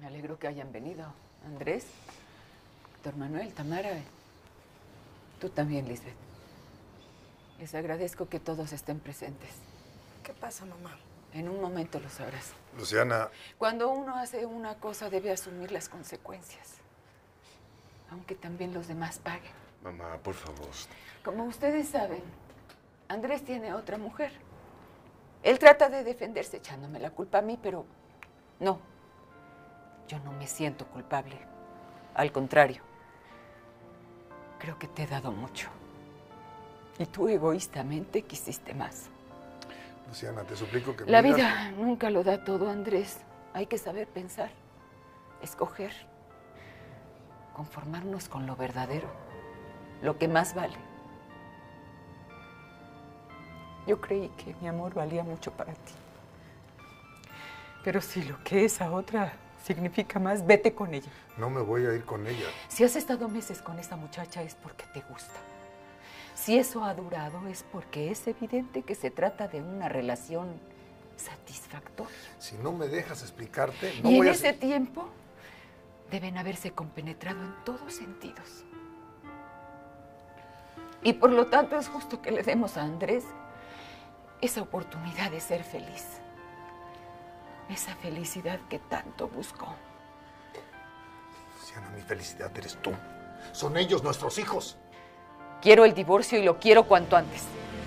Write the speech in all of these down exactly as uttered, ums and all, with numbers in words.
Me alegro que hayan venido. Andrés, doctor Manuel, Tamara. Tú también, Lisbeth. Les agradezco que todos estén presentes. ¿Qué pasa, mamá? En un momento lo sabrás. Luciana. Cuando uno hace una cosa, debe asumir las consecuencias. Aunque también los demás paguen. Mamá, por favor. Como ustedes saben, Andrés tiene otra mujer. Él trata de defenderse echándome la culpa a mí, pero no. Yo no me siento culpable. Al contrario. Creo que te he dado mucho. Y tú egoístamente quisiste más. Luciana, te suplico que... La miras... vida nunca lo da todo, Andrés. Hay que saber pensar, escoger, conformarnos con lo verdadero, lo que más vale. Yo creí que mi amor valía mucho para ti. Pero si lo que esa otra significa más, vete con ella. No me voy a ir con ella. Si has estado meses con esa muchacha es porque te gusta. Si eso ha durado es porque es evidente que se trata de una relación satisfactoria. Si no me dejas explicarte, no y voy en a... ese tiempo deben haberse compenetrado en todos sentidos. Y por lo tanto es justo que le demos a Andrés esa oportunidad de ser feliz. Esa felicidad que tanto buscó. Luciana, mi felicidad eres tú. Son ellos nuestros hijos. Quiero el divorcio y lo quiero cuanto antes.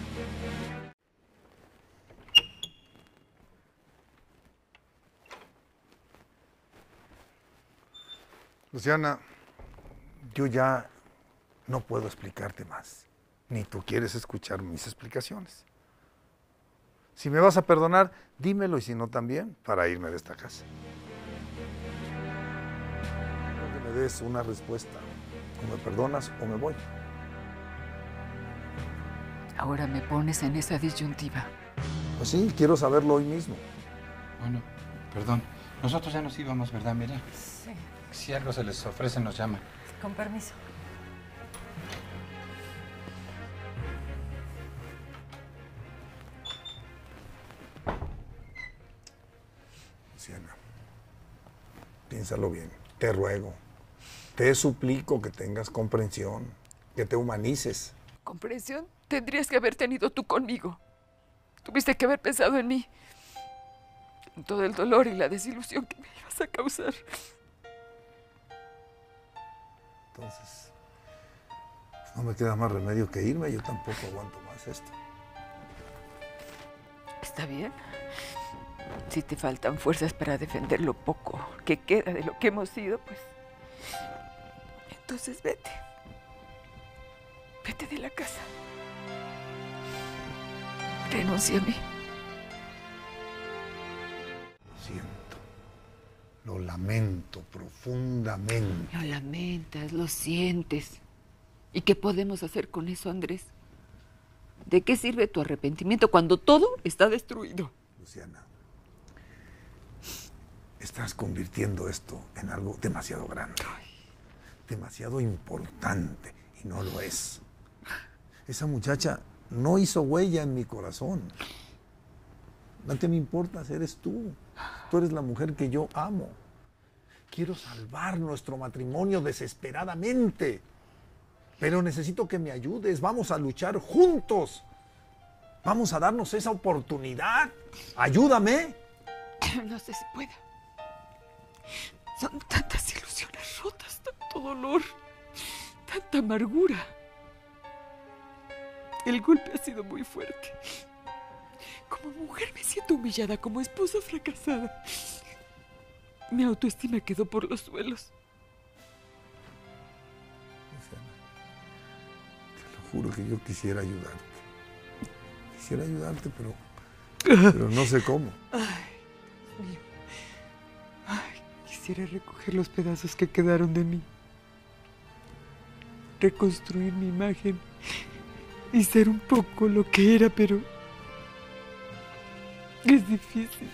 Luciana, yo ya no puedo explicarte más. Ni tú quieres escuchar mis explicaciones. Si me vas a perdonar, dímelo, y si no también, para irme de esta casa. Quiero que me des una respuesta. O me perdonas o me voy. Ahora me pones en esa disyuntiva. Pues sí, quiero saberlo hoy mismo. Bueno, perdón. Nosotros ya nos íbamos, ¿verdad, Mira? Sí. Si algo se les ofrece, nos llaman. Con permiso. Luciana, piénsalo bien. Te ruego, te suplico que tengas comprensión, que te humanices. ¿Comprensión? Tendrías que haber tenido tú conmigo. Tuviste que haber pensado en mí. En todo el dolor y la desilusión que me ibas a causar. Entonces, no me queda más remedio que irme. Yo tampoco aguanto más esto. Está bien. Si te faltan fuerzas para defender lo poco que queda de lo que hemos sido, pues... entonces vete. Vete de la casa. Renuncia a mí. Lo siento. Lo lamento profundamente. Lo lamentas, lo sientes. ¿Y qué podemos hacer con eso, Andrés? ¿De qué sirve tu arrepentimiento cuando todo está destruido? Luciana, estás convirtiendo esto en algo demasiado grande. Demasiado importante. Y no lo es. Esa muchacha no hizo huella en mi corazón. Lo que me importa eres tú. Tú eres la mujer que yo amo. Quiero salvar nuestro matrimonio desesperadamente. Pero necesito que me ayudes. Vamos a luchar juntos. Vamos a darnos esa oportunidad. Ayúdame. No sé si pueda. Son tantas ilusiones rotas, tanto dolor, tanta amargura. El golpe ha sido muy fuerte. Como mujer me siento humillada, como esposa fracasada. Mi autoestima quedó por los suelos. Luciana, te lo juro que yo quisiera ayudarte. Quisiera ayudarte, pero, pero no sé cómo. Ay, Dios mío. Ay, quisiera recoger los pedazos que quedaron de mí. Reconstruir mi imagen y ser un poco lo que era, pero es difícil.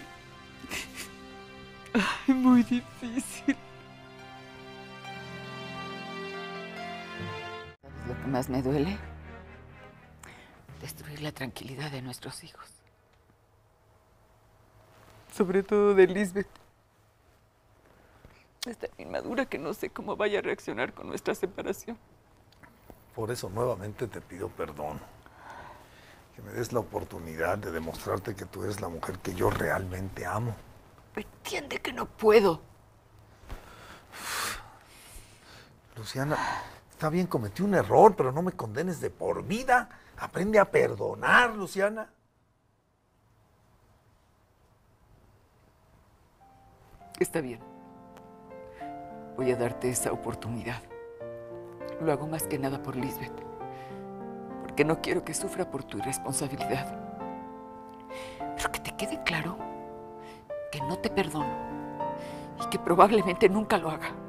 Ay, muy difícil. ¿Sabes lo que más me duele? Destruir la tranquilidad de nuestros hijos. Sobre todo de Lisbeth. Es tan inmadura que no sé cómo vaya a reaccionar con nuestra separación. Por eso nuevamente te pido perdón. Que me des la oportunidad de demostrarte que tú eres la mujer que yo realmente amo. Entiende que no puedo. Luciana, está bien, cometí un error, pero no me condenes de por vida. Aprende a perdonar, Luciana. Está bien. Voy a darte esa oportunidad. Lo hago más que nada por Lisbeth, porque no quiero que sufra por tu irresponsabilidad. Pero que te quede claro que no te perdono y que probablemente nunca lo haga.